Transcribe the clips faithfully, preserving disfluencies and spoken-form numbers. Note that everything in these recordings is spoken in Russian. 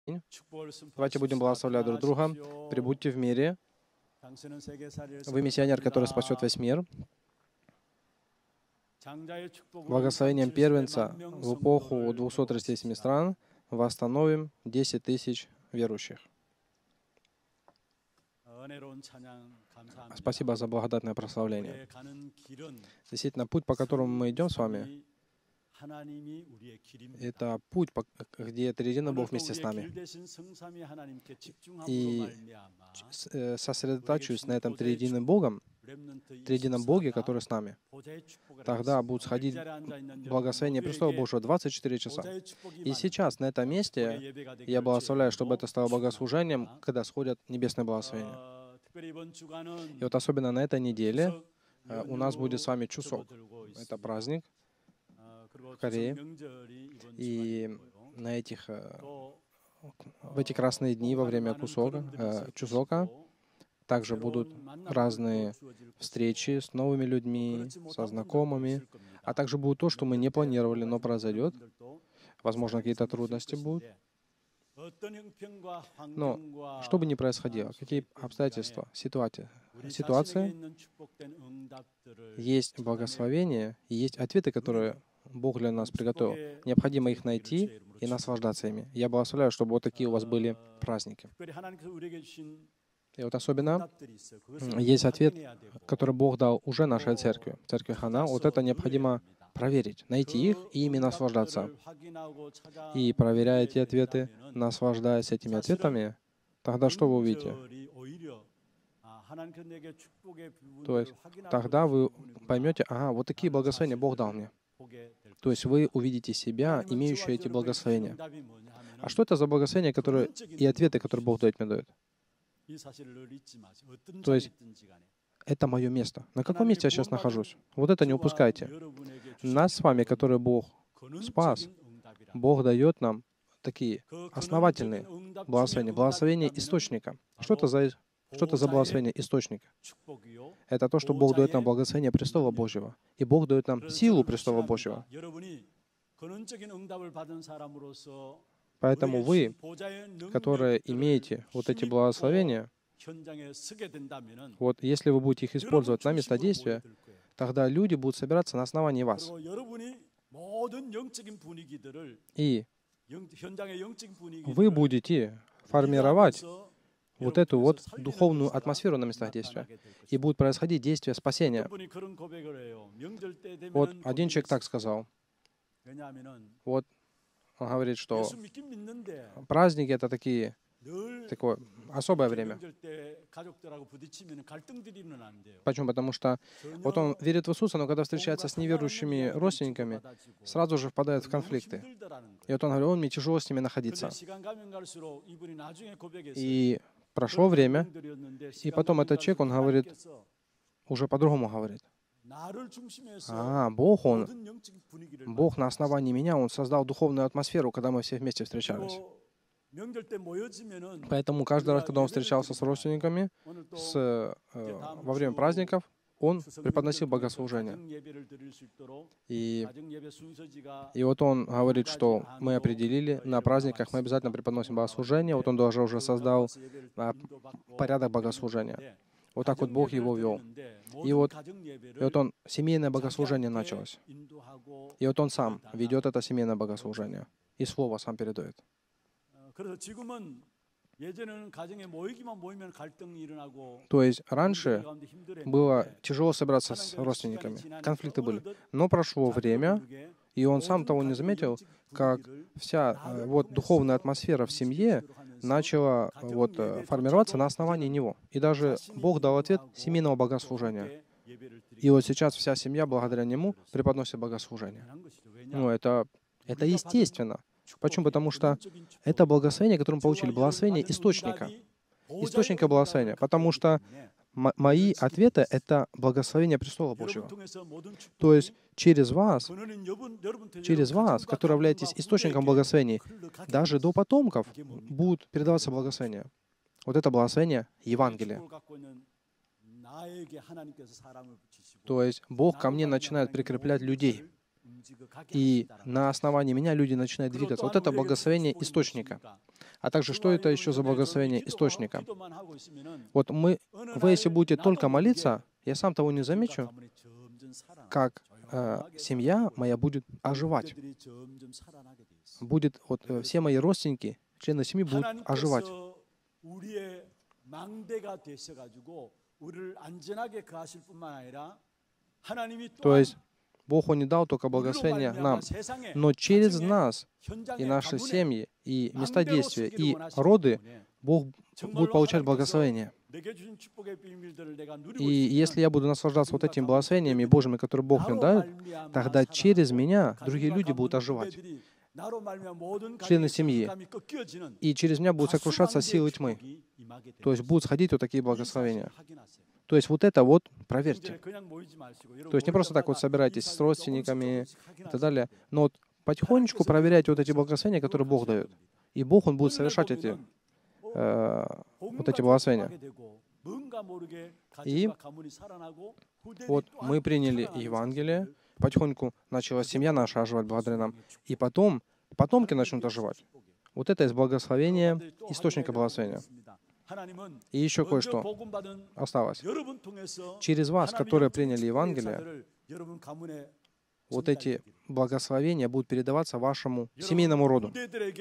Давайте будем благословлять друг друга. Прибудьте в мире. Вы миссионер, который спасет весь мир. Благословением первенца в эпоху двухсот тридцати семи стран восстановим десять тысяч верующих. Спасибо за благодатное прославление. Действительно, путь, по которому мы идем с вами, это путь, где триединый Бог вместе с нами. И сосредотачиваясь на этом триединым Богом, триедином Боге, который с нами, тогда будут сходить благословения престола Божьего двадцать четыре часа. И сейчас на этом месте я благословляю, чтобы это стало богослужением, когда сходят небесные благословения. И вот особенно на этой неделе у нас будет с вами Чусок. Это праздник в Корее. И на этих, в эти красные дни во время кусока, Чусока также будут разные встречи с новыми людьми, со знакомыми, а также будет то, что мы не планировали, но произойдет. Возможно, какие-то трудности будут. Но что бы ни происходило, какие обстоятельства, ситуация, ситуация, есть благословение, и есть ответы, которые Бог для нас приготовил. Необходимо их найти и наслаждаться ими. Я благословляю, чтобы вот такие у вас были праздники. И вот особенно есть ответ, который Бог дал уже нашей церкви, церкви Хана. Вот это необходимо проверить, найти их и ими наслаждаться. И проверяя эти ответы, наслаждаясь этими ответами, тогда что вы увидите? То есть тогда вы поймете, ага, вот такие благословения Бог дал мне. То есть вы увидите себя, имеющие эти благословения. А что это за благословения, которые и ответы, которые Бог дает мне дает? То есть это мое место. На каком месте я сейчас нахожусь? Вот это не упускайте. Нас с вами, которые Бог спас, Бог дает нам такие основательные благословения, благословения источника. Что это за, что это за благословение источника? Это то, что Бог дает нам благословение престола Божьего. И Бог дает нам силу престола Божьего. Поэтому вы, которые имеете вот эти благословения, вот если вы будете их использовать на место действия, тогда люди будут собираться на основании вас. И вы будете формировать вот эту вот духовную атмосферу на местах действия. И будет происходить действие спасения. Вот один человек так сказал. Вот он говорит, что праздники — это такие, такое особое время. Почему? Потому что вот он верит в Иисуса, но когда встречается с неверующими родственниками, сразу же впадает в конфликты. И вот он говорит, он мне тяжело с ними находиться. И прошло время, и потом этот человек, он говорит, уже по-другому говорит. А, Бог, Он, Бог на основании меня, Он создал духовную атмосферу, когда мы все вместе встречались. Поэтому каждый раз, когда он встречался с родственниками, с, э, во время праздников, он преподносил богослужение. И, и вот он говорит, что мы определили, на праздниках мы обязательно преподносим богослужение. Вот он даже уже создал а, порядок богослужения. Вот так вот Бог его вел. И вот, и вот он, семейное богослужение началось. И вот он сам ведет это семейное богослужение. И слово сам передает. То есть раньше было тяжело собраться с родственниками, конфликты были. Но прошло время, и он сам того не заметил, как вся вот духовная атмосфера в семье начала вот формироваться на основании него. И даже Бог дал ответ семейного богослужения. И вот сейчас вся семья благодаря нему преподносит богослужение. Ну, это, это естественно. Почему? Потому что это благословение, которое мы получили, благословение источника. Источника благословения. Потому что мои ответы — это благословение престола Божьего. То есть через вас, через вас, которые являетесь источником благословений, даже до потомков будут передаваться благословения. Вот это благословение Евангелия. То есть Бог ко мне начинает прикреплять людей. и на основании меня люди начинают двигаться. Вот это благословение источника. А также, что это еще за благословение источника? Вот мы, вы, если будете только молиться, я сам того не замечу, как э, семья моя будет оживать. Будет, вот, э, все мои родственники, члены семьи будут оживать. То есть Бог, Он не дал только благословение нам, но через нас и наши семьи, и места действия, и роды Бог будет получать благословение. И если я буду наслаждаться вот этими благословениями Божьими, которые Бог мне дает, тогда через меня другие люди будут оживать, члены семьи, и через меня будут сокрушаться силы тьмы. То есть будут сходить вот такие благословения. То есть вот это вот проверьте. То есть не просто так вот собирайтесь с родственниками и так далее, но вот потихонечку проверяйте вот эти благословения, которые Бог дает. И Бог, Он будет совершать эти, э, вот эти благословения. И вот мы приняли Евангелие, потихоньку начала семья наша оживать благодаря нам, и потом потомки начнут оживать. Вот это из благословения, источника благословения. И еще кое-что осталось. Через вас, которые приняли Евангелие, вот эти благословения будут передаваться вашему семейному роду.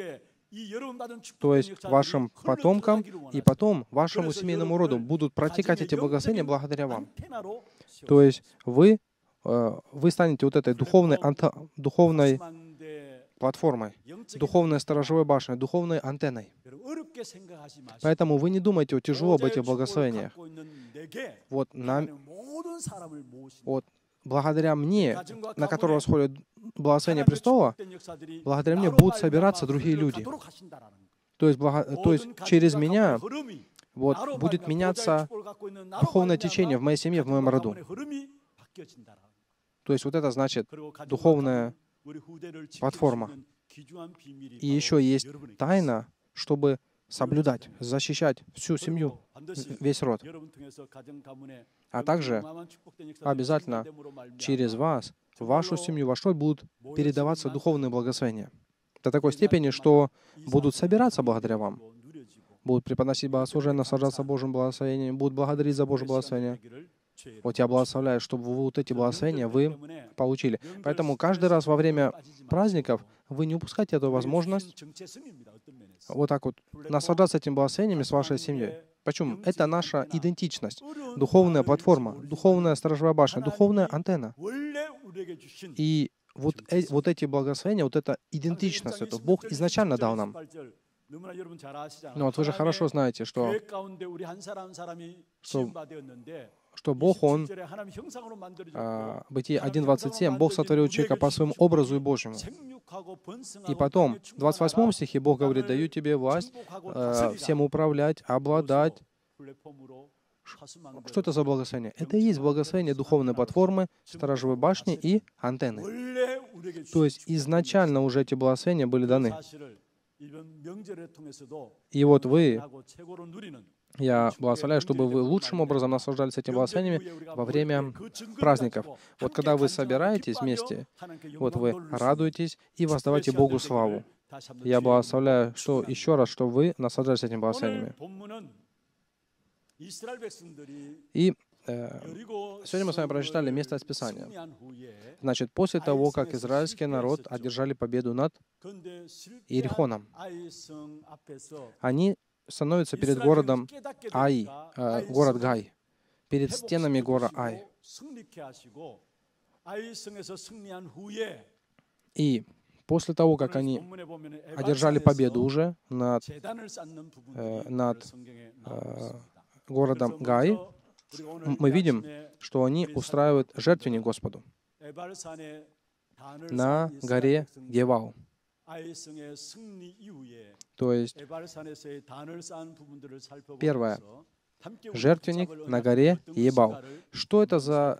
То есть вашим потомкам и потом вашему семейному роду будут протекать эти благословения благодаря вам. То есть вы, вы станете вот этой духовной, анта, духовной платформой, духовной сторожевой башней, духовной антенной. Поэтому вы не думайте вот тяжело об этих благословениях. Вот, нам, вот благодаря мне, на которого сходит благословение престола, благодаря мне будут собираться другие люди. То есть, благо, то есть через меня вот, будет меняться духовное течение в моей семье, в моем роду. То есть вот это значит духовная платформа. И еще есть тайна, чтобы соблюдать, защищать всю семью, весь род. А также обязательно через вас, в вашу семью, во что будут передаваться духовные благословения. До такой степени, что будут собираться благодаря вам, будут преподносить богослужение, наслаждаться Божьим благословением, будут благодарить за Божье благословение. Вот я благословляю, чтобы вы вот эти благословения вы получили. Поэтому каждый раз во время праздников вы не упускайте эту возможность вот так вот наслаждаться этими благословениями с вашей семьей. Почему? Это наша идентичность, духовная платформа, духовная сторожевая башня, духовная антенна. И вот, э, вот эти благословения, вот эта идентичность, это Бог изначально дал нам. Но вот вы же хорошо знаете, что, что что Бог, Он, а, Бытие один двадцать семь, Бог сотворил человека по своему образу и Божьему. И потом, в двадцать восьмом стихе Бог говорит: «Даю тебе власть а, всем управлять, обладать». Что это за благословение? Это и есть благословение духовной платформы, сторожевой башни и антенны. То есть изначально уже эти благословения были даны. И вот вы, я благословляю, чтобы вы лучшим образом наслаждались этими благословениями во время праздников. Вот когда вы собираетесь вместе, вот вы радуетесь и воздавайте Богу славу. Я благословляю, что еще раз, что вы наслаждались этими благословениями. И э, сегодня мы с вами прочитали место из Писания. Значит, после того, как израильский народ одержали победу над Иерихоном, они становятся перед городом Ай, э, город Гай, перед стенами гора Ай. И после того, как они одержали победу уже над, э, над э, городом Гай, мы видим, что они устраивают жертвенник Господу на горе Гевал. То есть, первое, жертвенник на горе Ебал. Что это за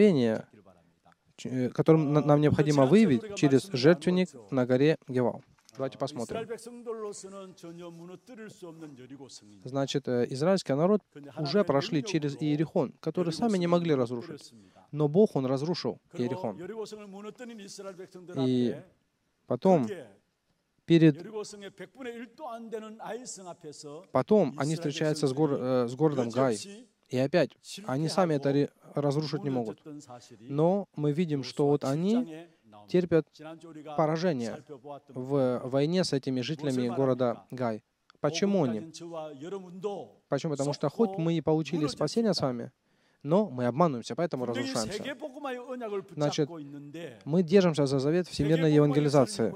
благословение, которым нам необходимо выявить через жертвенник на горе Гевал? Давайте посмотрим. Значит, э, израильский народ уже прошли через Иерихон, который сами не могли разрушить. Но Бог, Он разрушил Иерихон. И потом, перед... потом они встречаются с, гор... э, с городом Гай. И опять, они сами это ре- разрушить не могут. Но мы видим, что вот они терпят поражение в войне с этими жителями города Гай. Почему они? Почему? Потому что хоть мы и получили спасение с вами, но мы обманываемся, поэтому разрушаемся. Значит, мы держимся за завет всемирной евангелизации.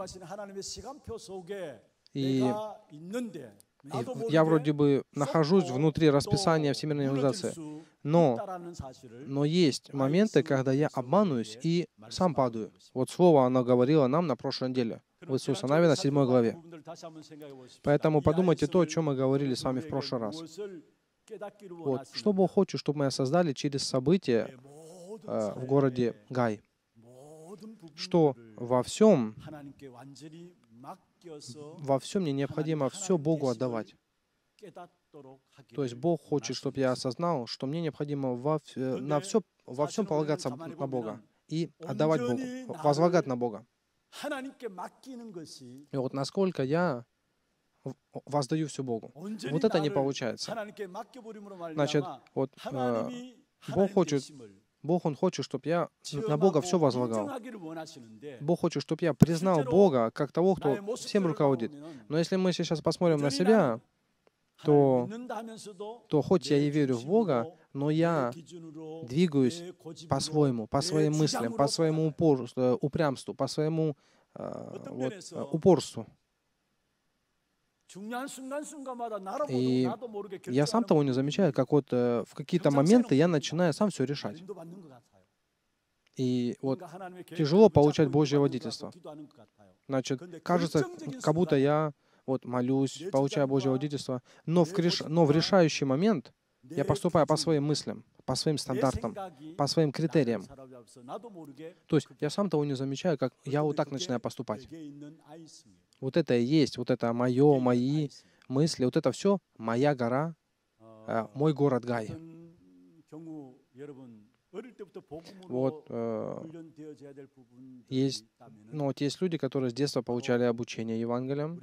И, и я вроде бы нахожусь внутри расписания всемирной евангелизации, но, но есть моменты, когда я обманываюсь и сам падаю. Вот слово оно говорило нам на прошлой неделе, в Иисуса Навина, седьмой главе. Поэтому подумайте то, о чем мы говорили с вами в прошлый раз. Вот. Что Бог хочет, чтобы мы создали через события э, в городе Гай? Что во всем, во всем мне необходимо все Богу отдавать. То есть Бог хочет, чтобы я осознал, что мне необходимо во, на все, во всем полагаться на Бога и отдавать Богу, возлагать на Бога. И вот насколько я воздаю все Богу. Вот это не получается. Значит, вот э, Бог хочет, Бог, Он хочет, чтобы я на Бога все возлагал. Бог хочет, чтобы я признал Бога как того, кто всем руководит. Но если мы сейчас посмотрим на себя, то, то хоть я и верю в Бога, но я двигаюсь по-своему, по своим мыслям, по своему упорству, упрямству, по своему э, вот, упорству. И я сам того не замечаю, как вот э, в какие-то моменты я начинаю сам все решать. И вот тяжело получать Божье водительство. Значит, кажется, как будто я вот молюсь, получаю Божье водительство, но в, креш... но в решающий момент я поступаю по своим мыслям, по своим стандартам, по своим критериям. То есть я сам того не замечаю, как я вот так начинаю поступать. Вот это и есть, вот это мое, мои мысли, вот это все моя гора, э, мой город Гай. Вот э, есть, ну, вот есть люди, которые с детства получали обучение Евангелием.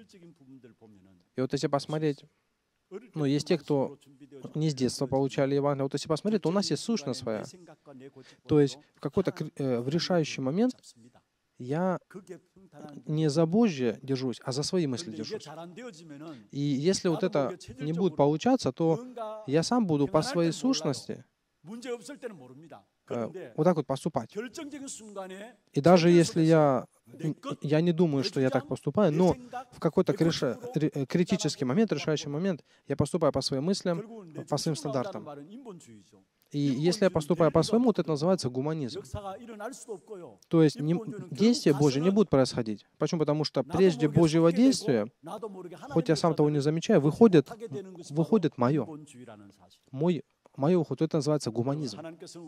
И вот если посмотреть, ну, есть те, кто не с детства получали Евангелие. Вот если посмотреть, то у нас есть сущность своя. То есть в какой-то э, в решающий момент я не за Божье держусь, а за свои мысли держусь. И если вот это не будет получаться, то я сам буду по своей сущности э, вот так вот поступать. И даже если я, я не думаю, что я так поступаю, но в какой-то криш- критический момент, решающий момент, я поступаю по своим мыслям, по своим стандартам. И если я поступаю по-своему, вот это называется гуманизм. То есть не, действие Божье не будет происходить. Почему? Потому что прежде Божьего действия, хоть я сам того не замечаю, выходит, выходит мое. Мой, мое уход, это называется гуманизм.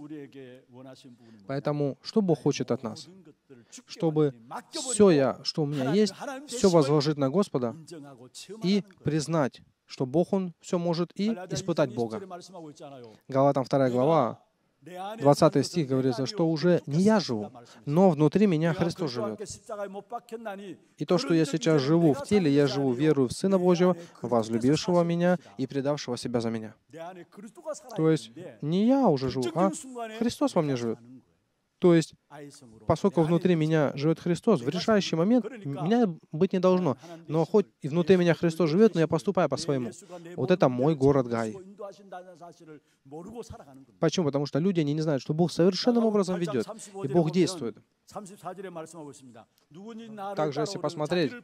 Поэтому что Бог хочет от нас? Чтобы все, я, что у меня есть, все возложить на Господа и признать, что Бог, Он все может, и испытать Бога. Галатам вторая глава, двадцатый стих говорится, что уже не я живу, но внутри меня Христос живет. И то, что я сейчас живу в теле, я живу верою в Сына Божьего, возлюбившего меня и предавшего себя за меня. То есть не я уже живу, а Христос во мне живет. То есть, поскольку внутри меня живет Христос, в решающий момент меня быть не должно. Но хоть и внутри меня Христос живет, но я поступаю по-своему. Вот это мой город Гай. Почему? Потому что люди, они не знают, что Бог совершенным образом ведет, и Бог действует. Также, если посмотреть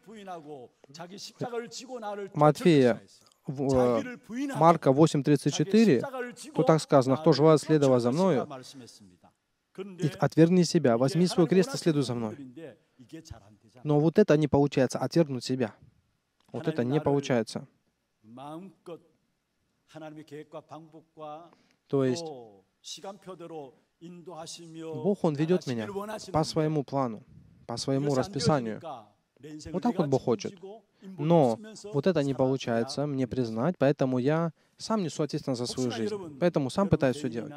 Матфея, Марка восемь тридцать четыре, то так сказано: «Кто желает следовать за Мною, и отвергни себя, возьми свой крест и следуй за мной». Но вот это не получается, отвергнуть себя. Вот это не получается. То есть Бог, Он ведет меня по своему плану, по своему расписанию. Вот так вот Бог хочет. Но вот это не получается мне признать, поэтому я сам несу ответственность за свою жизнь. Поэтому сам пытаюсь все делать.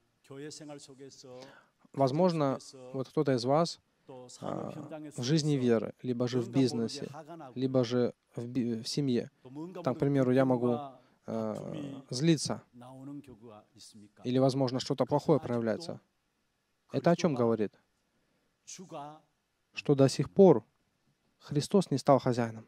Возможно, вот кто-то из вас а, в жизни веры, либо же в бизнесе, либо же в, би- в семье. Там, к примеру, я могу а, злиться, или, возможно, что-то плохое проявляется. Это о чем говорит? Что до сих пор Христос не стал хозяином.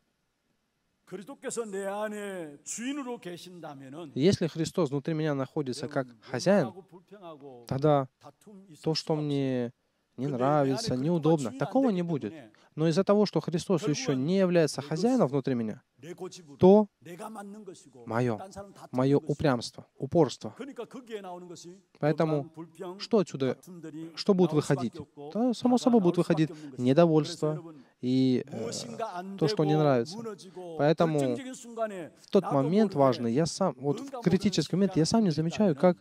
Если Христос внутри меня находится как хозяин, тогда то, что мне не нравится, неудобно, такого не будет. Но из-за того, что Христос еще не является хозяином внутри меня, то мое, мое упрямство, упорство. Поэтому что отсюда, что будет выходить? Да, само собой будет выходить недовольство и э, то, что не нравится. Поэтому в тот момент важный, я сам, вот в критический момент я сам не замечаю, как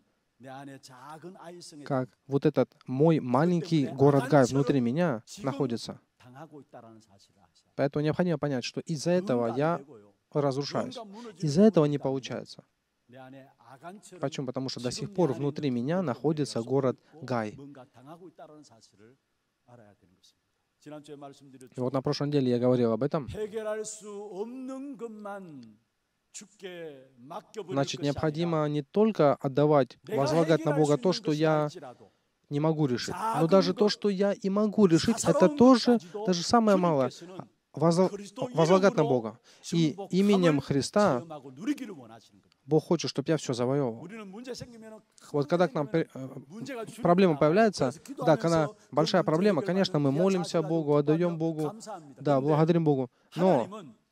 как вот этот мой маленький город Гай внутри меня находится. Поэтому необходимо понять, что из-за этого я разрушаюсь. Из-за этого не получается. Почему? Потому что до сих пор внутри меня находится город Гай. И вот на прошлой неделе я говорил об этом. Значит, необходимо не только отдавать, возлагать на Бога то, что я не могу решить, но даже то, что я и могу решить, это тоже, даже самое малое, возлагать на Бога. И именем Христа Бог хочет, чтобы я все завоевывал. Вот когда к нам проблема появляется, да, когда большая проблема, конечно, мы молимся Богу, отдаем Богу, да, благодарим Богу, но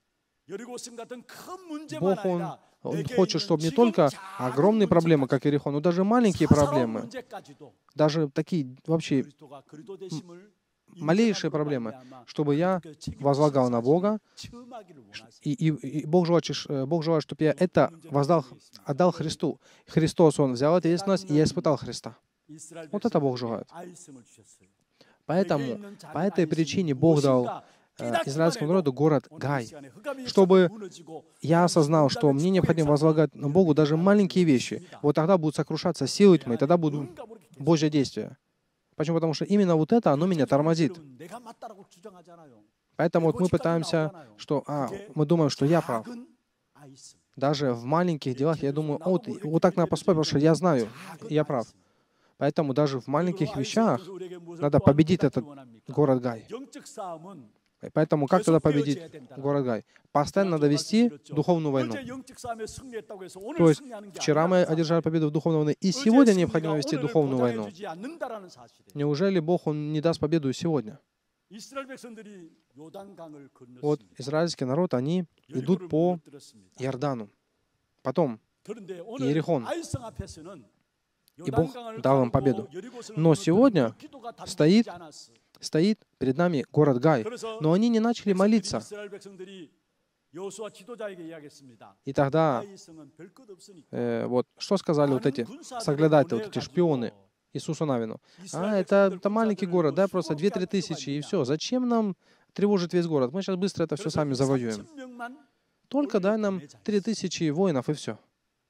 Бог, Он, Он хочет, чтобы не только огромные проблемы, как Иерихон, но даже маленькие проблемы, даже такие вообще малейшие проблемы, чтобы я возлагал на Бога, и, и, и Бог, желает, Бог желает, чтобы я это воздал, отдал Христу. Христос, Он взял ответственность, и я испытал Христа. Вот это Бог желает. Поэтому, по этой причине Бог дал израильскому народу город Гай, чтобы я осознал, что мне необходимо возлагать на Богу даже маленькие вещи. Вот тогда будут сокрушаться силы тьмы, и тогда будет Божье действие. Почему? Потому что именно вот это, оно меня тормозит. Поэтому вот мы пытаемся, что а, мы думаем, что я прав. Даже в маленьких делах я думаю, вот, вот так надо поступать, потому что я знаю, я прав. Поэтому даже в маленьких вещах надо победить этот город Гай. Поэтому как тогда победить город Гай? Постоянно надо вести духовную войну. То есть вчера мы одержали победу в духовной войне, и сегодня необходимо вести духовную войну. Неужели Бог, Он не даст победу и сегодня? Вот израильский народ, они идут по Иордану. Потом Иерихон. И Бог дал им победу. Но сегодня стоит стоит перед нами город Гай. Но они не начали молиться. И тогда, э, вот, что сказали вот эти соглядатели, вот эти шпионы Иисусу Навину? А, это, это маленький город, да, просто две-три тысячи, и все. Зачем нам тревожить весь город? Мы сейчас быстро это все сами завоюем. Только дай нам три тысячи воинов, и все.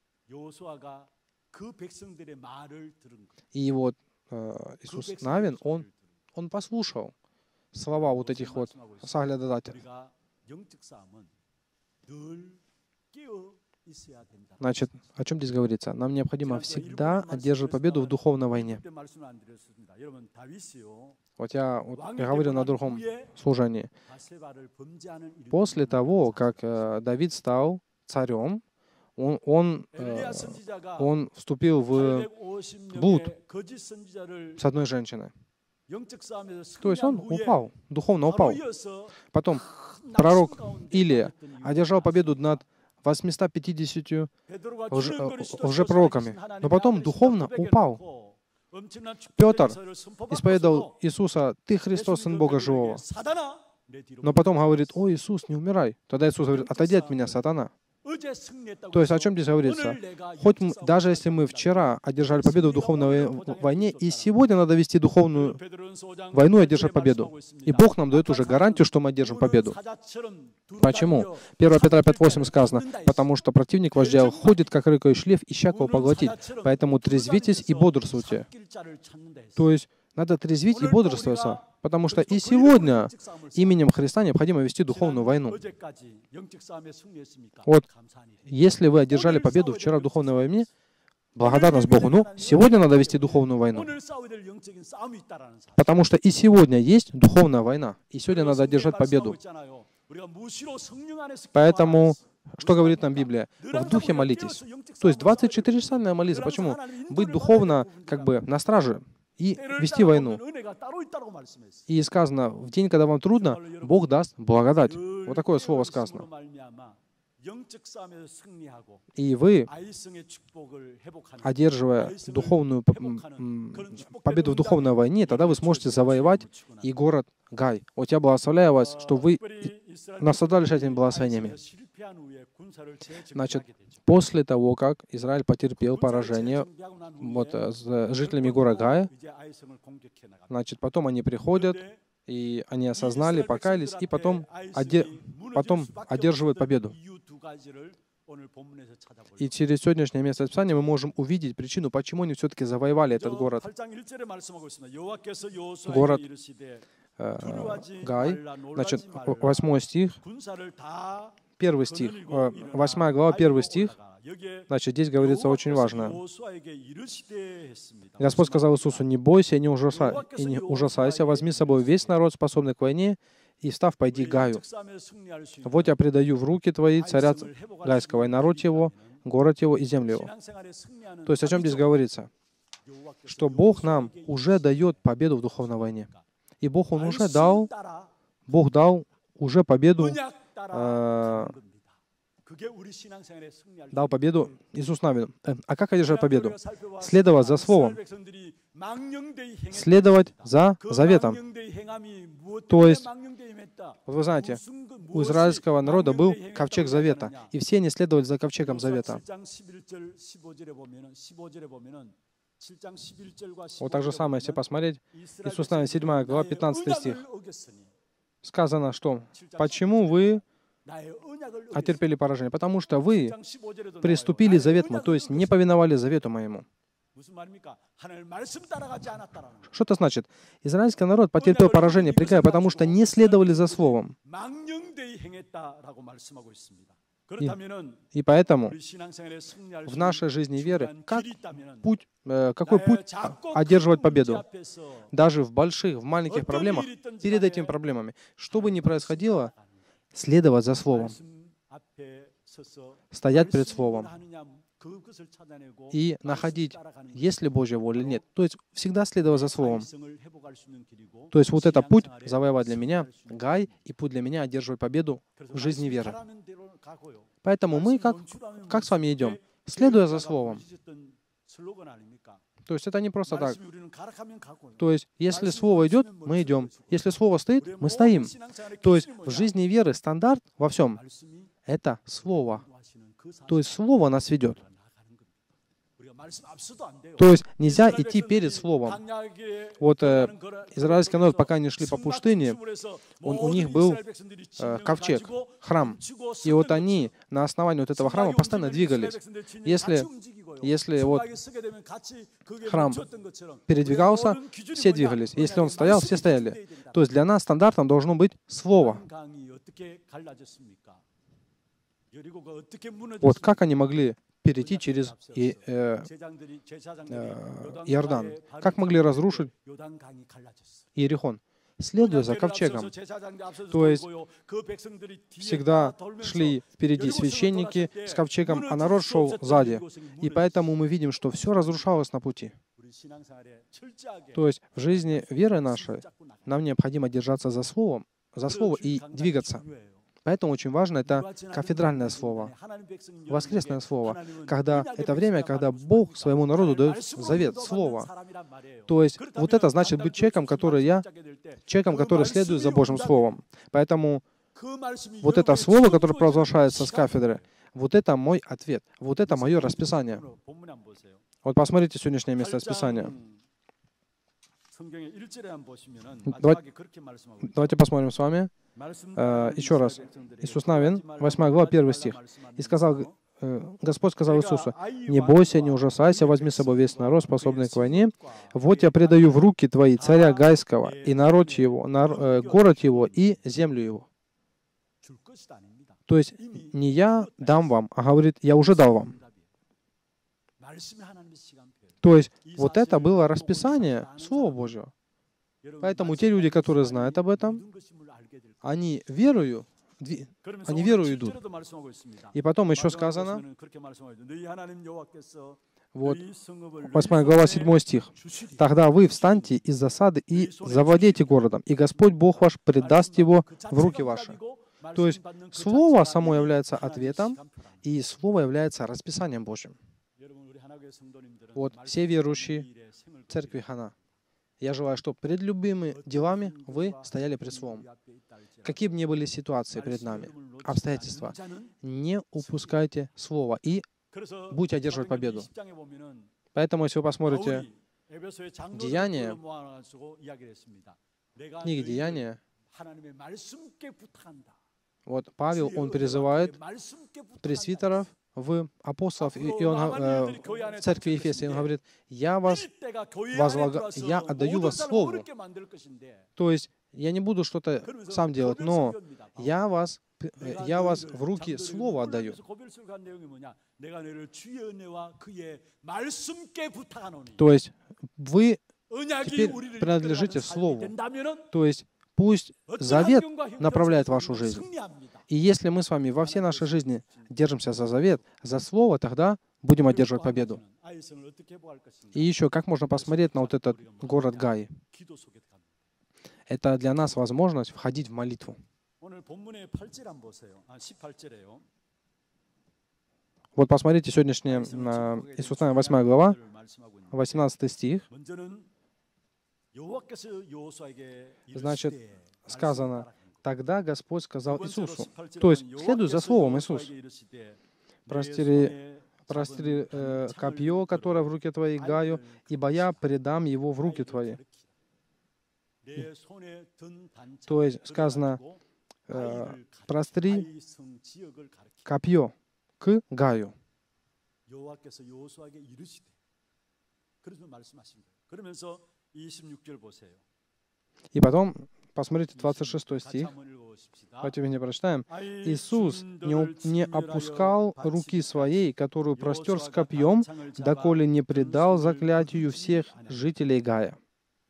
И вот э, Иисус Навин, он Он послушал слова вот этих вот соглядатателей. Значит, о чем здесь говорится? Нам необходимо всегда одерживать победу в духовной войне. Вот я, вот я говорил на другом служении. После того, как э, Давид стал царем, он, он, э, он вступил в блуд с одной женщиной. То есть он упал, духовно упал. Потом пророк Илия одержал победу над восьмистами пятьюдесятью лжепророками, но потом духовно упал. Петр исповедовал Иисуса: «Ты Христос, Сын Бога Живого». Но потом говорит: «О, Иисус, не умирай». Тогда Иисус говорит: «Отойди от меня, сатана». То есть о чем здесь говорится? Хоть мы, даже если мы вчера одержали победу в духовной войне, и сегодня надо вести духовную войну и одержать победу. И Бог нам дает уже гарантию, что мы одержим победу. Почему? первое Петра пять восемь сказано: «Потому что противник ваш дьявол ходит, как рыкающий лев, ища кого поглотить. Поэтому трезвитесь и бодрствуйте». То есть надо трезвить и бодрствоваться, потому что и сегодня именем Христа необходимо вести духовную войну. Вот, если вы одержали победу вчера в духовной войне, благодарность Богу, но сегодня надо вести духовную войну. Потому что и сегодня есть духовная война, и сегодня надо одержать победу. Поэтому, что говорит нам Библия? В духе молитесь. То есть двадцать четыре часа надо молиться. Почему? Быть духовно как бы на страже и вести войну. И сказано, в день, когда вам трудно, Бог даст благодать. Вот такое слово сказано. И вы, одерживая духовную победу в духовной войне, тогда вы сможете завоевать и город Гай. Вот я благословляю вас, что вы наслаждались этими благословениями. Значит, после того, как Израиль потерпел поражение вот, с жителями города Гая, значит, потом они приходят, и они осознали, покаялись, и потом, оде... потом одерживают победу. И через сегодняшнее место Писания мы можем увидеть причину, почему они все-таки завоевали этот город. Город э, Гай, значит, восьмой стих, первый стих, э, восьмая глава, первый стих, значит, здесь говорится очень важно. Господь сказал Иисусу: «Не бойся и не, ужаса... и не ужасайся, возьми с собой весь народ, способный к войне, и встав, пойди к Гаю. Вот я предаю в руки твои царя Гайского, и народ его, город его и землю его». То есть о чем здесь говорится? Что Бог нам уже дает победу в духовной войне. И Бог, Он уже дал, Бог дал уже победу, э, дал победу Иисус Навину. А как одержать победу? Следовать за Словом. Следовать за заветом. То есть, вот вы знаете, у израильского народа был ковчег завета, и все они следовали за ковчегом завета. Вот так же самое, если посмотреть, Иисус Навин, седьмая глава, пятнадцатый стих. Сказано, что «Почему вы отерпели поражение? Потому что вы приступили завет мой, то есть не повиновали завету моему». Что это значит? Израильский народ потерпел поражение при Гае, потому что не следовали за Словом. И, и поэтому в нашей жизни веры как путь, э, какой путь одерживать победу? Даже в больших, в маленьких проблемах, перед этими проблемами, что бы ни происходило, следовать за Словом, стоять перед Словом и находить, есть ли Божья воля или нет. То есть всегда следовать за Словом. То есть вот это путь завоевать для меня Гай, и путь для меня одерживать победу в жизни веры. Поэтому мы как, как с вами идем? Следуя за Словом. То есть это не просто так. То есть если Слово идет, мы идем. Если Слово стоит, мы стоим. То есть в жизни веры стандарт во всем — это Слово. То есть Слово нас ведет. То есть нельзя идти перед Словом. Вот э, израильский народ, пока они шли по пустыне, он, у них был э, ковчег, храм. И вот они на основании вот этого храма постоянно двигались. Если, если вот храм передвигался, все двигались. Если он стоял, все стояли. То есть для нас стандартом должно быть Слово. Вот как они могли перейти через и, э, э, Иордан? Как могли разрушить Иерихон? Следуя за ковчегом. То есть всегда шли впереди священники с ковчегом, а народ шел сзади. И поэтому мы видим, что все разрушалось на пути. То есть в жизни веры нашей нам необходимо держаться за Словом, за Слово и двигаться. Поэтому очень важно это кафедральное слово, воскресное слово, когда это время, когда Бог своему народу дает завет, слово. То есть вот это значит быть человеком, который я, человеком, который следует за Божьим Словом. Поэтому вот это слово, которое провозглашается с кафедры, Вот это мой ответ. Вот это мое расписание. Вот посмотрите сегодняшнее место расписания. Давайте, давайте посмотрим с вами. Uh, еще раз. Иисус Навин, восьмая глава, первый стих. «И сказал, uh, Господь сказал Иисусу, не бойся, не ужасайся, возьми с собой весь народ, способный к войне. Вот я предаю в руки твои царя Гайского, и народ его, нар, uh, город его, и землю его». То есть не я дам вам, а говорит, я уже дал вам. То есть вот это было расписание Слова Божьего. Поэтому те люди, которые знают об этом, они верою, они верою идут. И потом еще сказано, вот, восьмая глава, седьмой стих. «Тогда вы встаньте из засады и завладейте городом, и Господь Бог ваш предаст его в руки ваши». То есть Слово само является ответом, и Слово является расписанием Божьим. Вот, все верующие в церкви Хана. Я желаю, чтобы перед любыми делами вы стояли пред Словом. Какие бы ни были ситуации перед нами, обстоятельства, не упускайте Слово и будьте одерживать победу. Поэтому, если вы посмотрите Деяния, книги Деяния, вот Павел, он призывает пресвитеров в апостолов, и он, э, в церкви Ефеса, и он говорит, я вас возлагаю, я отдаю вас Слову. То есть я не буду что-то сам делать, но я вас, я вас в руки Слова отдаю. То есть вы теперь принадлежите Слову. То есть пусть завет направляет вашу жизнь. И если мы с вами во всей нашей жизни держимся за завет, за Слово, тогда будем одерживать победу. И еще, как можно посмотреть на вот этот город Гай? Это для нас возможность входить в молитву. Вот посмотрите сегодняшнее Иисус Навин, восьмая глава, восемнадцатый стих. Значит, сказано, «Тогда Господь сказал Иисусу». То есть, следуй за Словом, Иисус. «Простери, простери э, копье, которое в руке твоей, Гаю, ибо я предам его в руки твои». То есть, сказано, э, «Простри копье к Гаю». И потом, посмотрите, двадцать шестой стих. Давайте вместе прочитаем. «Иисус не, не опускал руки своей, которую простер с копьем, доколе не предал заклятию всех жителей Гая».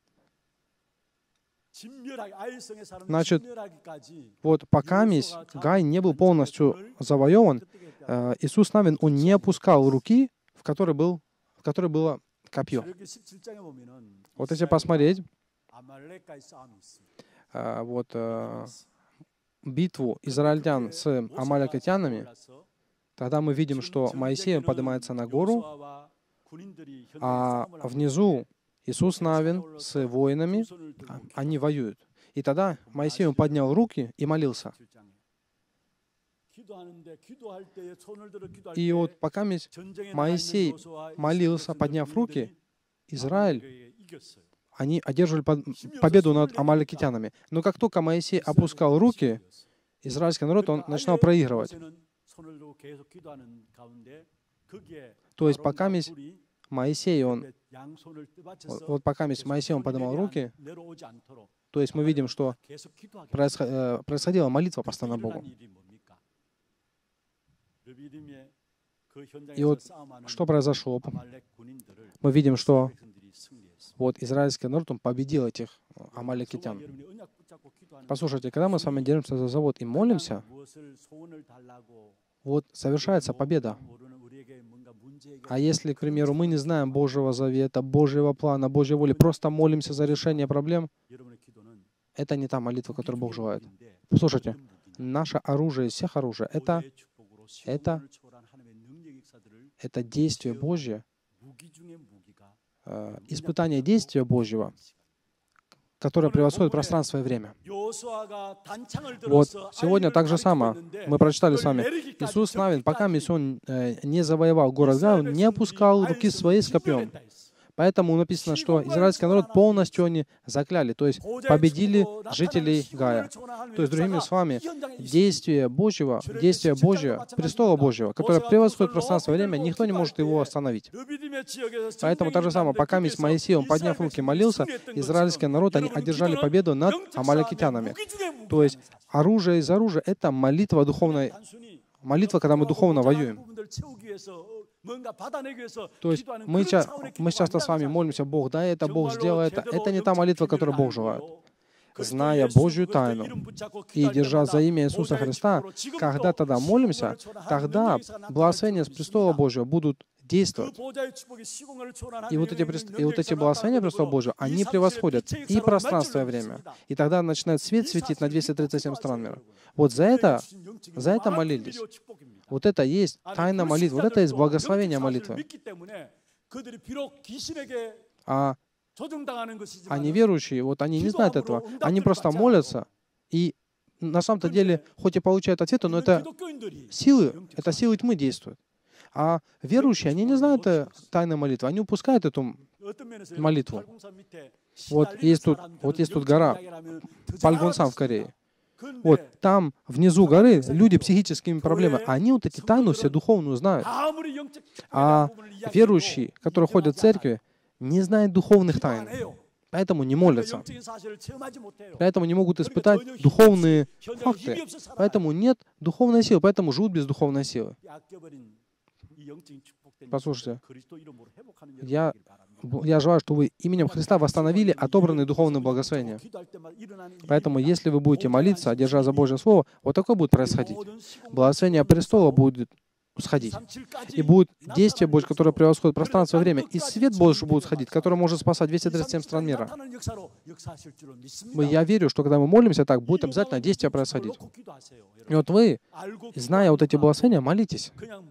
Значит, вот пока Гай не был полностью завоеван, Иисус Навин, он не опускал руки, в которой, был, в которой было копье. Вот если посмотреть, вот битву израильтян с амаликитянами, тогда мы видим, что Моисей поднимается на гору, а внизу Иисус Навин с воинами, они воюют. И тогда Моисей поднял руки и молился. И вот пока Моисей молился, подняв руки, Израиль, они одерживали победу над амаликитянами. Но как только Моисей опускал руки, израильский народ, он начинал проигрывать. То есть пока Моисей, он, вот пока Моисей, он поднимал руки, то есть мы видим, что происходила молитва постоянно Богу. И вот что произошло? Мы видим, что вот израильский народ, он победил этих амаликитян. Послушайте, когда мы с вами держимся за завод и молимся, вот совершается победа. А если, к примеру, мы не знаем Божьего завета, Божьего плана, Божьей воли, просто молимся за решение проблем, это не та молитва, которую Бог желает. Послушайте, наше оружие из всех оружий, это, это, это действие Божье, испытание действия Божьего, которое превосходит пространство и время. Вот сегодня так же само. Мы прочитали с вами. Иисус Навин, пока он э, не завоевал город Гай, он не опускал руки своей с копьем. Поэтому написано, что израильский народ полностью они закляли, то есть победили жителей Гая. То есть, другими словами, действие Божьего, действие Божье, престола Божьего, которое превосходит пространство и время, никто не может его остановить. Поэтому то же самое, пока Моисей, он подняв руки, молился, израильский народ, они одержали победу над амаликитянами. То есть оружие из оружия — это молитва духовная, молитва, когда мы духовно воюем. То есть мы, мы часто с вами молимся: Бог, да, это Бог сделал это. Это не та молитва, которую Бог желает. Зная Божью тайну и держа за имя Иисуса Христа, когда тогда молимся, тогда благословения с престола Божьего будут действовать. И вот эти, и вот эти благословения престола Божьего, они превосходят и пространство, и время. И тогда начинает свет светить на двести тридцать семь стран мира. Вот за это, за это молились. Вот это есть тайна молитвы, вот это есть благословение молитвы. А, а неверующие, вот они не знают этого. Они просто молятся, и на самом-то деле, хоть и получают ответы, но это силы, это силы тьмы действуют. А верующие, они не знают тайны молитвы, они упускают эту молитву. Вот есть тут, вот есть тут гора, Пальгонсан в Корее. Вот там, внизу горы, люди с психическими проблемами, они вот эти тайны все духовную знают. А верующие, которые ходят в церкви, не знают духовных тайн, поэтому не молятся. Поэтому не могут испытать духовные факты. Поэтому нет духовной силы, поэтому живут без духовной силы. Послушайте, я, я желаю, чтобы вы именем Христа восстановили отобранные духовные благословения. Поэтому, если вы будете молиться, держа за Божье Слово, вот такое будет происходить. Благословение престола будет сходить. И будет действие Божье, которое превосходит пространство и время. И свет Божий будет сходить, который может спасать двести тридцать семь стран мира. Я верю, что когда мы молимся так, будет обязательно действие происходить. И вот вы, зная вот эти благословения, молитесь.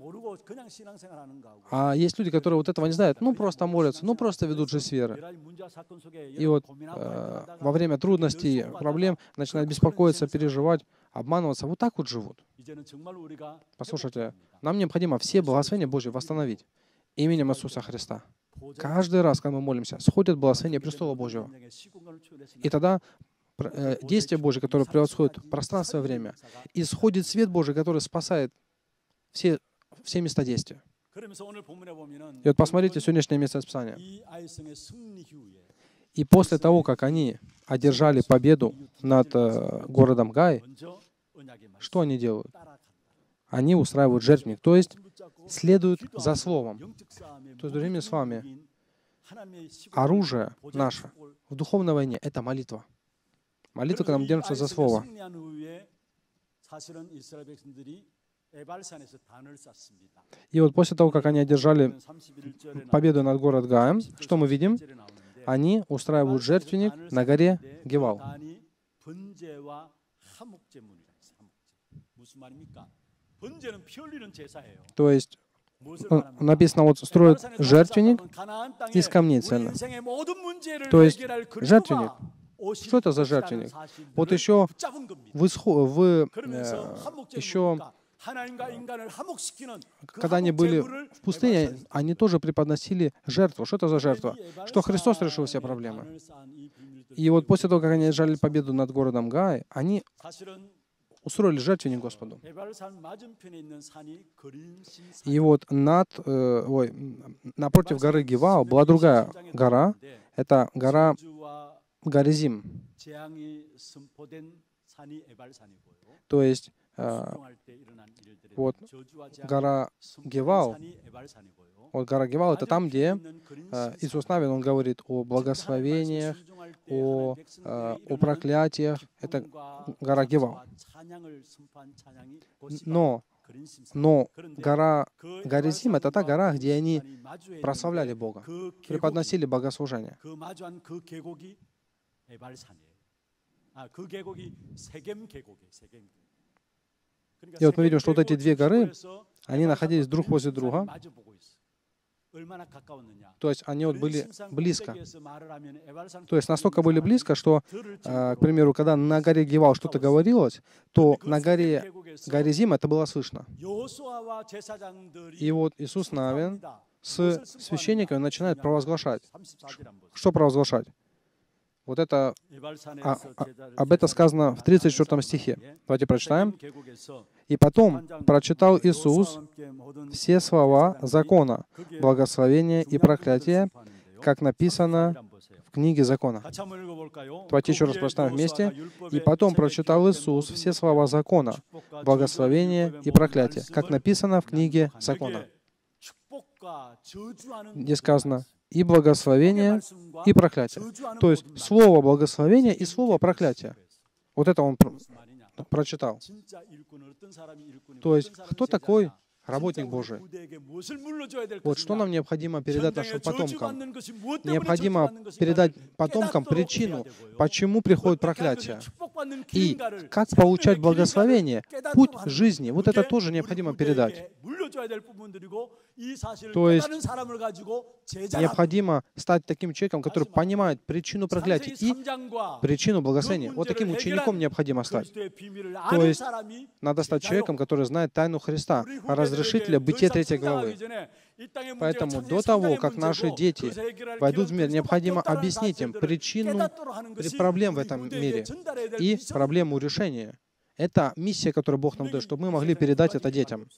А есть люди, которые вот этого не знают, ну просто молятся, ну просто ведут жизнь веры. И вот э, во время трудностей, проблем начинают беспокоиться, переживать, обманываться. Вот так вот живут. Послушайте, нам необходимо все благословения Божьи восстановить именем Иисуса Христа. Каждый раз, когда мы молимся, сходит благословение престола Божьего. И тогда э, действие Божье, которое превосходит пространство и время, и сходит свет Божий, который спасает все, все места действия. И вот посмотрите сегодняшнее место Писания. И после того, как они одержали победу над э, городом Гай, что они делают? Они устраивают жертвенник, то есть следуют за Словом. То есть, другими словами, оружие наше в духовной войне — это молитва. Молитва, когда мы держимся за Слово. И вот после того, как они одержали победу над городом Гаем, что мы видим? Они устраивают жертвенник на горе Гивал. То есть написано, вот строят жертвенник из камней цельных. То есть жертвенник. Что это за жертвенник? Вот еще в, исход, в э, еще когда они были в пустыне, они тоже преподносили жертву. Что это за жертва? Что Христос решил все проблемы. И вот после того, как они одержали победу над городом Гай, они устроили жертвенник Господу. И вот над, э, ой, напротив горы Гивал была другая гора. Это гора Гаризим. То есть э, вот гора Гивал, вот гора Гивал — это там, где э, Иисус Навин, он говорит о благословениях, о, э, о проклятиях. Это гора Гивал. Но, но гора Гаризим — это та гора, где они прославляли Бога, преподносили богослужение. И вот мы видим, что вот эти две горы, они находились друг возле друга. То есть они вот были близко. То есть настолько были близко, что, к примеру, когда на горе Гивал что-то говорилось, то на горе Горизим это было слышно. И вот Иисус Навин с священниками начинает провозглашать. Что провозглашать? Вот это, а, а, об этом сказано в тридцать четвёртом стихе. Давайте прочитаем. «И потом прочитал Иисус все слова закона, благословения и проклятия, как написано в книге закона». Давайте еще раз прочитаем вместе. «И потом прочитал Иисус все слова закона, благословения и проклятия, как написано в книге закона». Здесь сказано и благословение, и проклятие. То есть слово благословения и слово проклятия. Вот это он прочитал. То есть кто такой работник Божий? Вот что нам необходимо передать нашим потомкам? Необходимо передать потомкам причину, почему приходит проклятие. И как получать благословение, путь жизни. Вот это тоже необходимо передать. То есть необходимо стать таким человеком, который понимает причину проклятия и причину благословения. Вот таким учеником необходимо стать. То есть надо стать человеком, который знает тайну Христа, разрешителя Бытия третьей главы. Поэтому до того, как наши дети войдут в мир, необходимо объяснить им причину проблем в этом мире и проблему решения. Это миссия, которую Бог нам дает, чтобы мы могли передать это детям.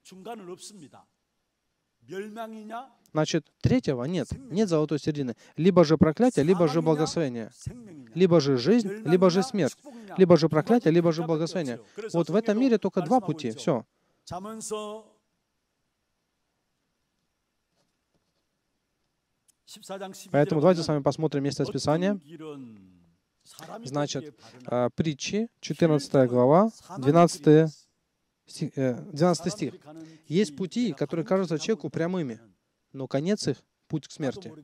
Значит, третьего нет. Нет золотой середины. Либо же проклятие, либо же благословение. Либо же жизнь, либо же смерть. Либо же проклятие, либо же благословение. Вот в этом мире только два пути. Все. Поэтому давайте с вами посмотрим место Писания. Значит, притчи, четырнадцатая глава, двенадцатый стих. Есть пути, которые кажутся человеку прямыми, но конец их — путь к смерти.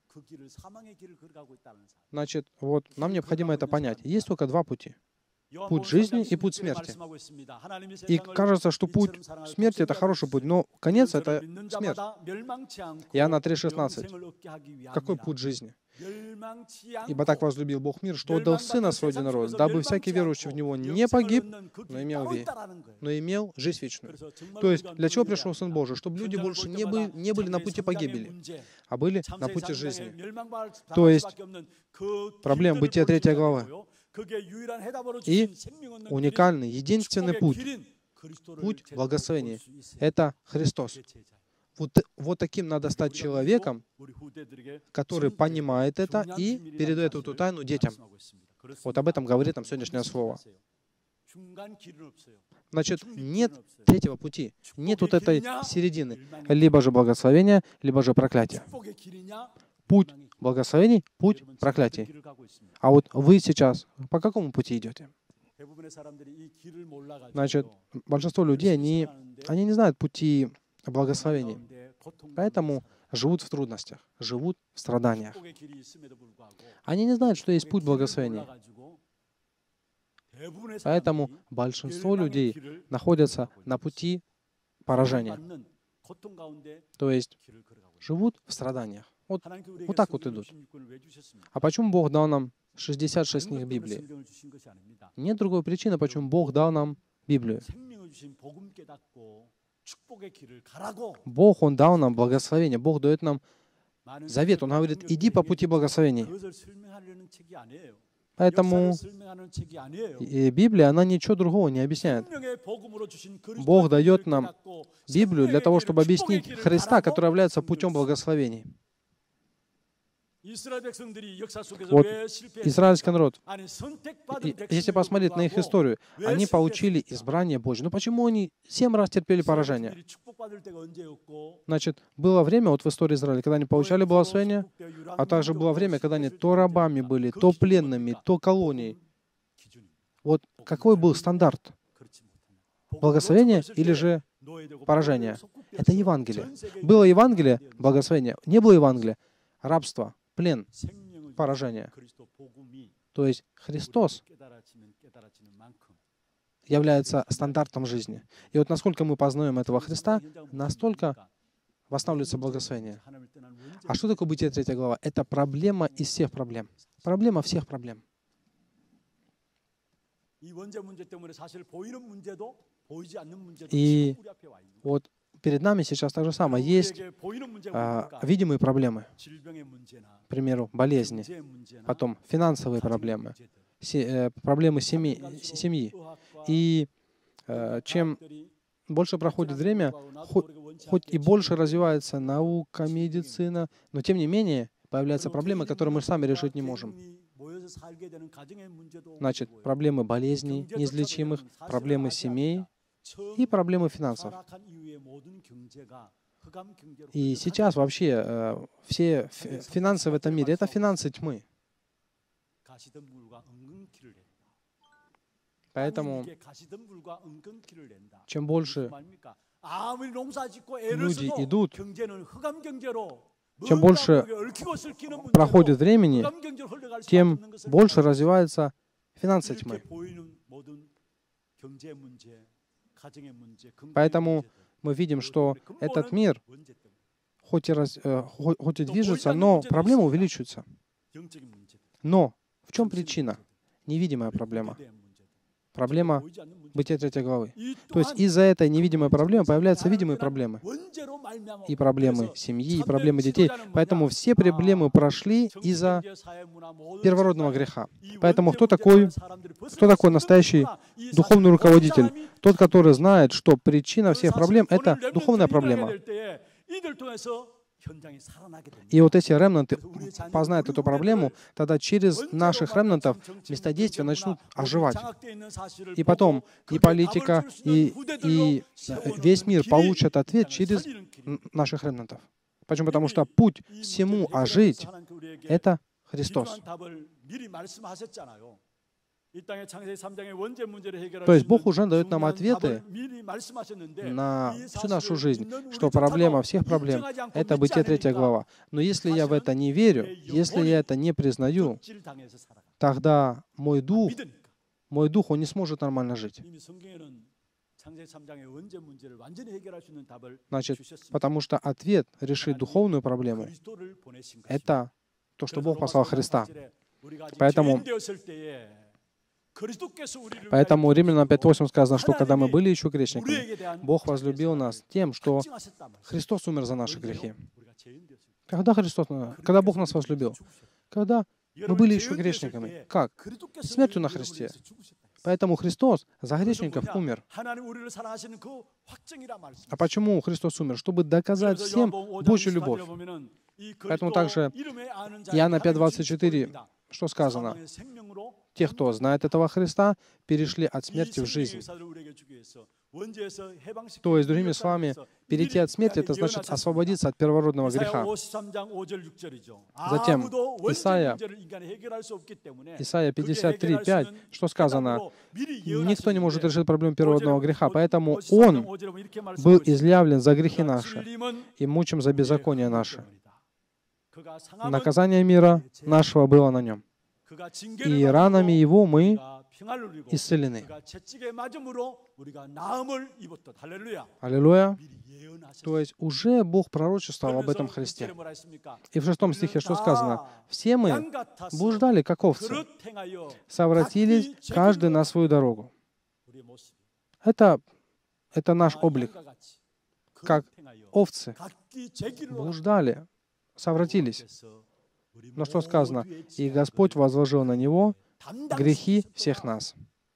Значит, вот нам необходимо это понять. Есть только два пути. Путь жизни и путь смерти. И кажется, что путь смерти — это хороший путь, но конец — это смерть. Иоанна три шестнадцать. Какой путь жизни? «Ибо так возлюбил Бог мир, что отдал Сына Своего Единородного, дабы всякий верующий в Него не погиб, но имел, ве... но имел жизнь вечную». То есть, для чего пришел Сын Божий? Чтобы люди больше не были, не были на пути погибели, а были на пути жизни. То есть, проблема Бытия третьей главы. И уникальный, единственный путь, путь благословения — это Христос. Вот, вот таким надо стать человеком, который понимает это и передает эту тайну детям. Вот об этом говорит нам сегодняшнее слово. Значит, нет третьего пути, нет вот этой середины. Либо же благословение, либо же проклятие. Путь благословений, путь проклятий. А вот вы сейчас по какому пути идете? Значит, большинство людей, они, они не знают пути благословений. Поэтому живут в трудностях, живут в страданиях. Они не знают, что есть путь благословения. Поэтому большинство людей находятся на пути поражения. То есть живут в страданиях. Вот, вот так вот идут. А почему Бог дал нам шестьдесят шесть книг Библии? Нет другой причины, почему Бог дал нам Библию. Бог, Он дал нам благословение. Бог дает нам завет. Он говорит, иди по пути благословений. Поэтому и Библия, она ничего другого не объясняет. Бог дает нам Библию для того, чтобы объяснить Христа, который является путем благословений. Вот израильский народ, если посмотреть на их историю, они получили избрание Божье. Но почему они семь раз терпели поражение? Значит, было время вот в истории Израиля, когда они получали благословение, а также было время, когда они то рабами были, то пленными, то колонией. Вот какой был стандарт? Благословение или же поражение? Это Евангелие. Было Евангелие, благословение. Не было Евангелия, рабство, плен, поражение. То есть Христос является стандартом жизни. И вот насколько мы познаем этого Христа, настолько восстанавливается благословение. А что такое Бытие третья глава? Это проблема из всех проблем. Проблема всех проблем. И вот перед нами сейчас то же самое. Есть а, видимые проблемы, к примеру, болезни, потом финансовые проблемы, се, э, проблемы семьи. семьи. И э, чем больше проходит время, хоть, хоть и больше развивается наука, медицина, но тем не менее появляются проблемы, которые мы сами решить не можем. Значит, проблемы болезней, неизлечимых, проблемы семей и проблемы финансов. И сейчас вообще э, все финансы в этом мире — это финансы тьмы. Поэтому чем больше люди идут, чем больше проходит времени, тем больше развивается финансы тьмы. Поэтому мы видим, что этот мир хоть и, раз, э, хоть, хоть и движется, но проблемы увеличиваются. Но в чем причина? Невидимая проблема. Проблема Бытия третьей главы. То есть из-за этой невидимой проблемы появляются видимые проблемы. И проблемы семьи, и проблемы детей. Поэтому все проблемы прошли из-за первородного греха. Поэтому кто такой, кто такой настоящий духовный руководитель? Тот, который знает, что причина всех проблем — это духовная проблема. И вот эти ремнанты познают эту проблему, тогда через наших ремнантов места действия начнут оживать. И потом и политика, и, и весь мир получат ответ через наших ремнантов. Почему? Потому что путь всему ожить — это Христос. То есть Бог уже дает нам ответы на всю нашу жизнь, что проблема всех проблем — это Бытие третья глава. Но если я в это не верю, если я это не признаю, тогда мой дух, мой дух, он не сможет нормально жить. Значит, потому что ответ решить духовную проблему — это то, что Бог послал Христа. Поэтому Поэтому Римлянам пять восемь сказано, что когда мы были еще грешниками, Бог возлюбил нас тем, что Христос умер за наши грехи. Когда Христос, когда Бог нас возлюбил? Когда мы были еще грешниками. Как? Смертью на Христе. Поэтому Христос за грешников умер. А почему Христос умер? Чтобы доказать всем Божью любовь. Поэтому также Иоанна пять двадцать четыре, что сказано? Те, кто знает этого Христа, перешли от смерти в жизнь. То есть, другими словами, перейти от смерти — это значит освободиться от первородного греха. Затем Исайя, Исайя пятьдесят три пять, что сказано? Никто не может решить проблему первородного греха, поэтому Он был изъявлен за грехи наши и мучим за беззаконие наши. Наказание мира нашего было на Нем, и ранами Его мы исцелены. Аллилуйя. То есть уже Бог пророчествовал об этом Христе. И в шестом стихе что сказано? «Все мы блуждали, как овцы, совратились каждый на свою дорогу». Это, это наш облик. Как овцы блуждали, совратились. Но что сказано? «И Господь возложил на Него грехи всех нас».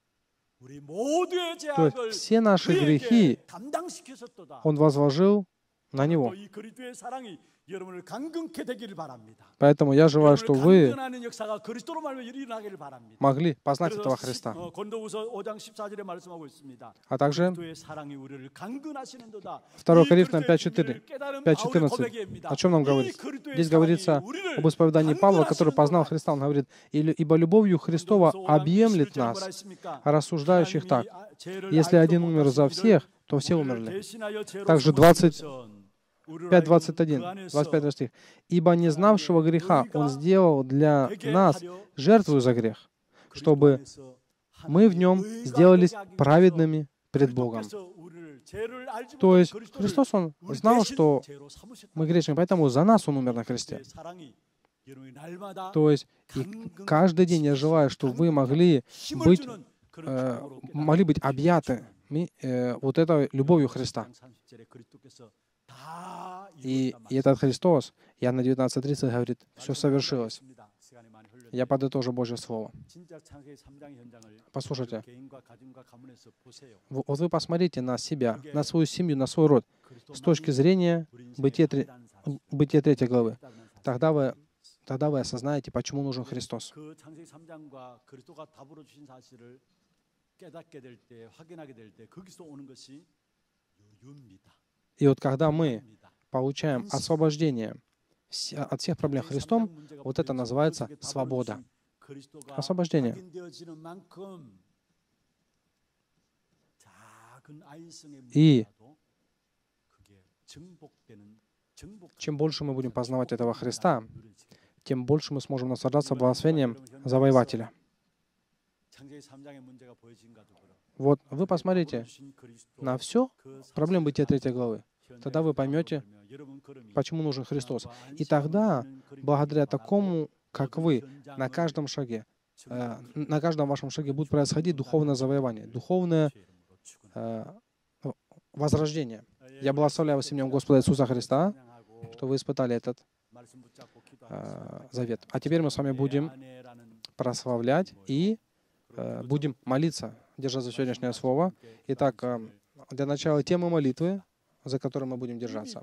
То есть все наши грехи Он возложил на Него. Поэтому я желаю, чтобы вы могли познать этого Христа. А также второе Коринфянам пять четырнадцать. О чем нам говорит? Здесь говорится об исповедании Павла, который познал Христа. Он говорит: «Ибо любовью Христова объемлет нас, рассуждающих так: если один умер за всех, то все умерли». Также двадцать пять двадцать один, двадцать пятый стих. «Ибо не знавшего греха Он сделал для нас жертву за грех, чтобы мы в Нем сделались праведными пред Богом». То есть Христос, Он знал, что мы грешны, поэтому за нас Он умер на кресте. То есть и каждый день я желаю, чтобы вы могли быть, э, могли быть объяты э, вот этой любовью Христа. И, и этот Христос, Иоанна девятнадцать тридцать говорит, все совершилось. Я подытожу Божье Слово. Послушайте, вот вы посмотрите на себя, на свою семью, на свой род с точки зрения Бытия третьей главы. Тогда вы, тогда вы осознаете, почему нужен Христос. И вот когда мы получаем освобождение от всех проблем Христом, вот это называется свобода. Освобождение. И чем больше мы будем познавать этого Христа, тем больше мы сможем наслаждаться благословением завоевателя. Вот вы посмотрите на все проблемы Бытия третьей главы. Тогда вы поймете, почему нужен Христос. И тогда, благодаря такому, как вы, на каждом шаге, э, на каждом вашем шаге будет происходить духовное завоевание, духовное э, возрождение. Я благословляю вас именем Господа Иисуса Христа, что вы испытали этот э, завет. А теперь мы с вами будем прославлять и э, будем молиться, держа за сегодняшнее слово. Итак, э, для начала темы молитвы, за которой мы будем держаться.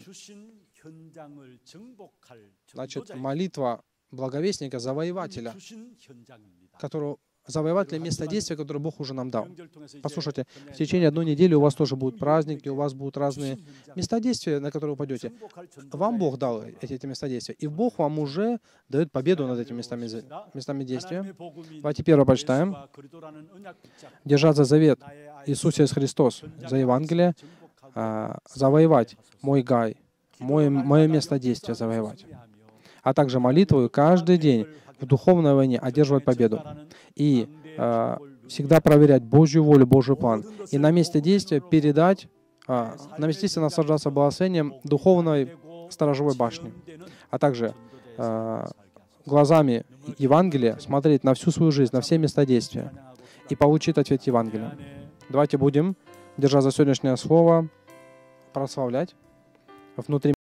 Значит, молитва благовестника, завоевателя, которого, завоевателя места действия, которое Бог уже нам дал. Послушайте, в течение одной недели у вас тоже будут праздники, у вас будут разные места действия, на которые вы пойдете. Вам Бог дал эти, эти места действия, и Бог вам уже дает победу над этими местами, местами действия. Давайте первое прочитаем. Держать за завет Иисус Христос, за Евангелие, завоевать мой гай, мое, мое место действия завоевать, а также молитвою каждый день в духовной войне одерживать победу и э, всегда проверять Божью волю, Божий план, и на месте действия передать, э, на месте действия наслаждаться благословением духовной сторожевой башни, а также э, глазами Евангелия смотреть на всю свою жизнь, на все места действия и получить ответ Евангелия. Давайте будем, держа за сегодняшнее слово, прославлять внутри